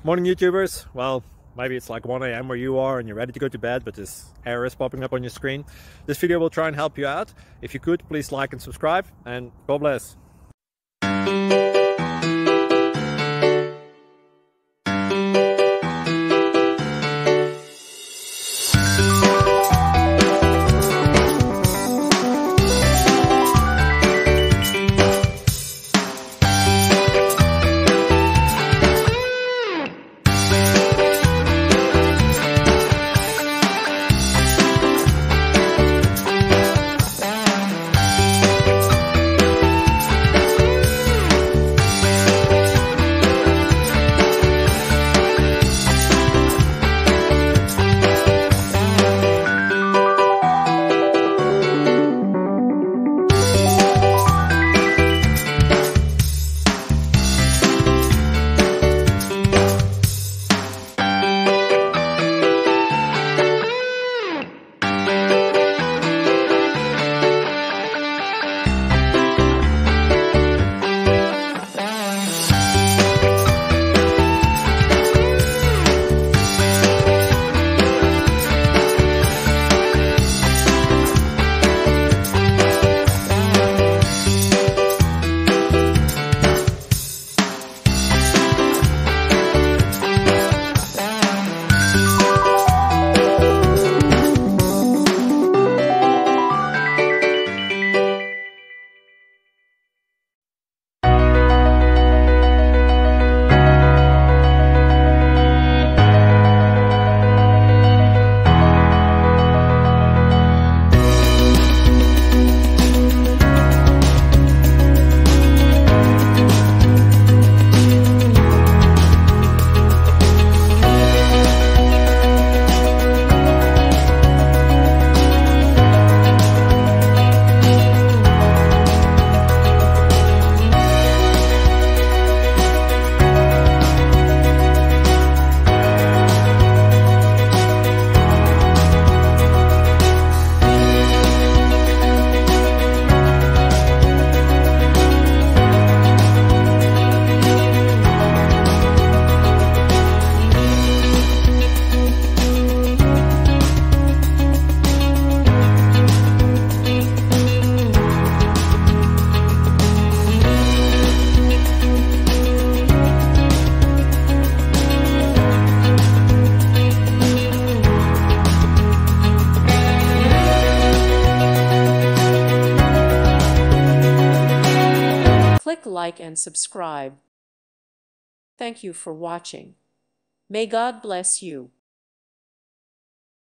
Morning YouTubers. Well, maybe it's like 1 a.m. where you are and you're ready to go to bed, but this error is popping up on your screen. This video will try and help you out. If you could, please like and subscribe, and God bless. Click like and subscribe. Thank you for watching. May God bless you.